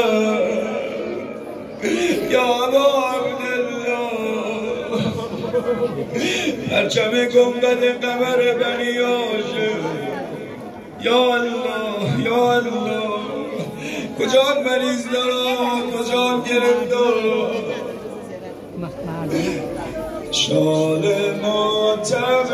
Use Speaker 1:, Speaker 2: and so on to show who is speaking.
Speaker 1: یا ابا عبدالله پرچم گنبد قمر بنی هاشم یا الله یا الله کجا مریض دارم کجا گرفتار شال ماتم